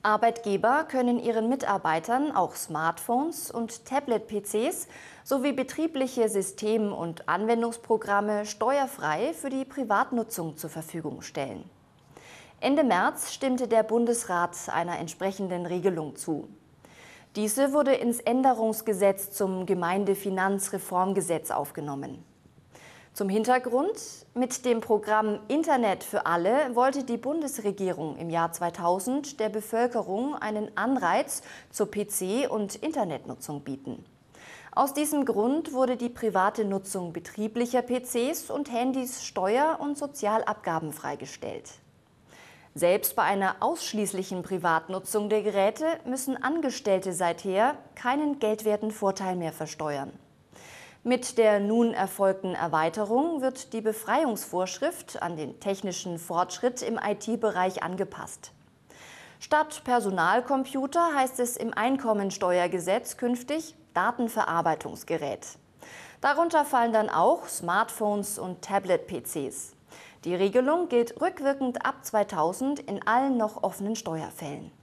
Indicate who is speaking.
Speaker 1: Arbeitgeber können ihren Mitarbeitern auch Smartphones und Tablet-PCs sowie betriebliche System- und Anwendungsprogramme steuerfrei für die Privatnutzung zur Verfügung stellen. Ende März stimmte der Bundesrat einer entsprechenden Regelung zu. Diese wurde ins Änderungsgesetz zum Gemeindefinanzreformgesetz aufgenommen. Zum Hintergrund: Mit dem Programm Internet für alle wollte die Bundesregierung im Jahr 2000 der Bevölkerung einen Anreiz zur PC- und Internetnutzung bieten. Aus diesem Grund wurde die private Nutzung betrieblicher PCs und Handys steuer- und sozialabgabenfrei gestellt. Selbst bei einer ausschließlichen Privatnutzung der Geräte müssen Angestellte seither keinen geldwerten Vorteil mehr versteuern. Mit der nun erfolgten Erweiterung wird die Befreiungsvorschrift an den technischen Fortschritt im IT-Bereich angepasst. Statt Personalcomputer heißt es im Einkommensteuergesetz künftig Datenverarbeitungsgerät. Darunter fallen dann auch Smartphones und Tablet-PCs. Die Regelung gilt rückwirkend ab 2000 in allen noch offenen Steuerfällen.